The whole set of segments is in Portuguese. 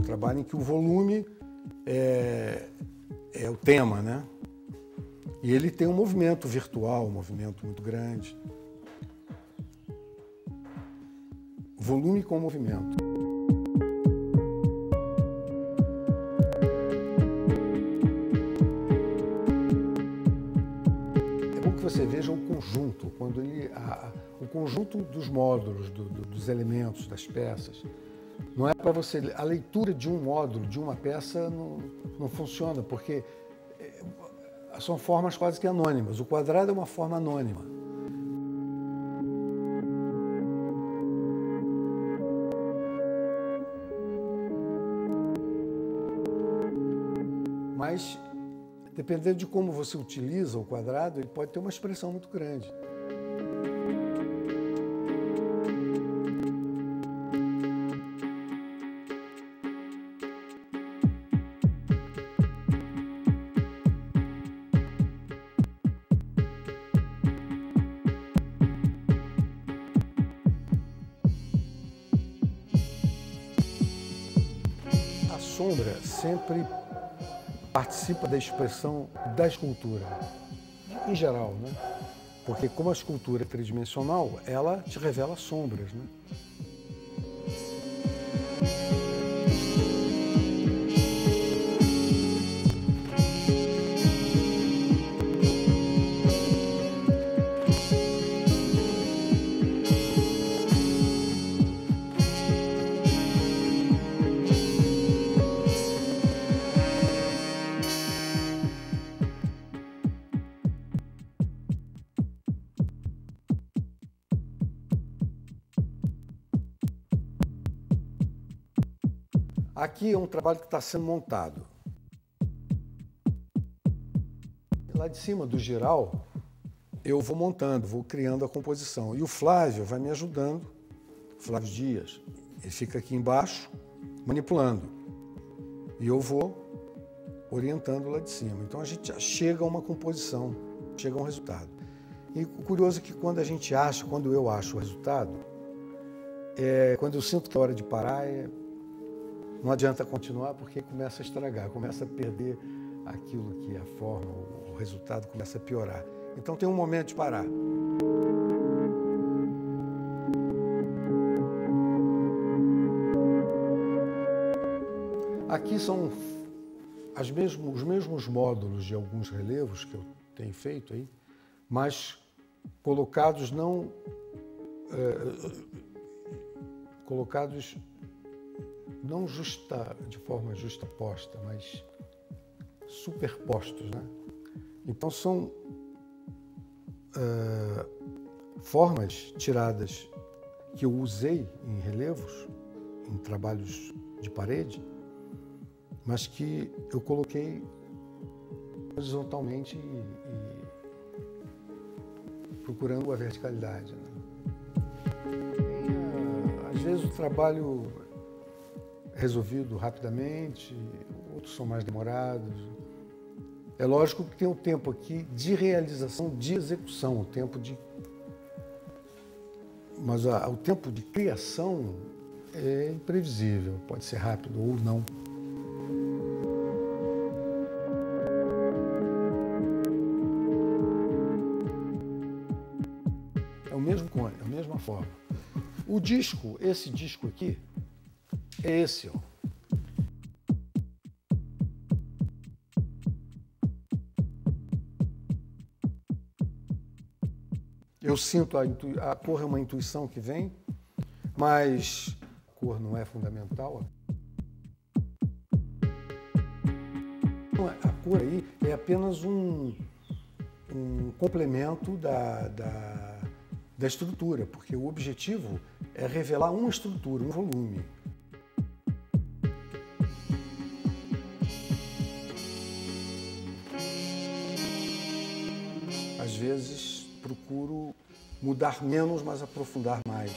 trabalho em que o volume é o tema, né? E ele tem um movimento virtual, um movimento muito grande. Volume com movimento. É bom que você veja o conjunto, quando o conjunto dos módulos, dos elementos, das peças. Não é para você... A leitura de um módulo, de uma peça, não funciona, porque são formas quase que anônimas. O quadrado é uma forma anônima. Mas, dependendo de como você utiliza o quadrado, ele pode ter uma expressão muito grande. A sombra sempre participa da expressão da escultura, em geral, né? Porque como a escultura é tridimensional, ela te revela sombras, né? Aqui é um trabalho que está sendo montado. Lá de cima do giral, eu vou montando, vou criando a composição. E o Flávio vai me ajudando, Flávio Dias. Ele fica aqui embaixo, manipulando. E eu vou orientando lá de cima. Então a gente já chega a uma composição, chega a um resultado. E o curioso é que quando eu acho o resultado, quando eu sinto que é hora de parar, não adianta continuar porque começa a estragar, começa a perder aquilo que é a forma, o resultado começa a piorar. Então tem um momento de parar. Aqui são os mesmos módulos de alguns relevos que eu tenho feito aí, mas colocados não de forma justaposta, mas superpostos, né? Então são formas tiradas que eu usei em relevos, em trabalhos de parede, mas que eu coloquei horizontalmente e procurando a verticalidade, né? Às vezes o trabalho resolvido rapidamente, outros são mais demorados. É lógico que tem o tempo aqui de realização, de execução, mas o tempo de criação é imprevisível, pode ser rápido ou não. É o mesmo cone, é a mesma forma. O disco, esse disco aqui, é esse, ó. Eu sinto a cor é uma intuição que vem, mas a cor não é fundamental. A cor aí é apenas um complemento da estrutura, porque o objetivo é revelar uma estrutura, um volume. Às vezes procuro mudar menos, mas aprofundar mais.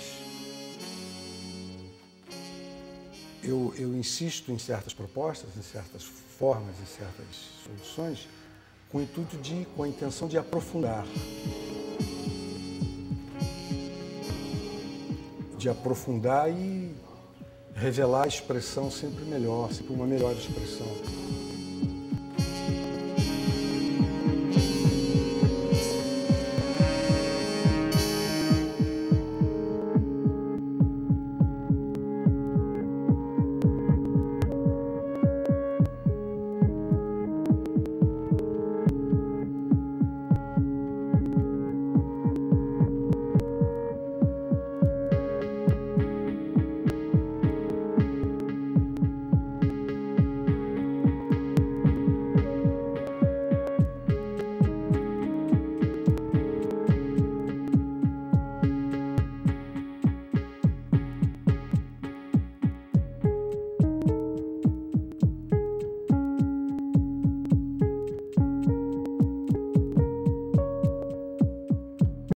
Eu insisto em certas propostas, em certas formas, em certas soluções, com a intenção de aprofundar. De aprofundar e revelar a expressão sempre melhor, sempre uma melhor expressão.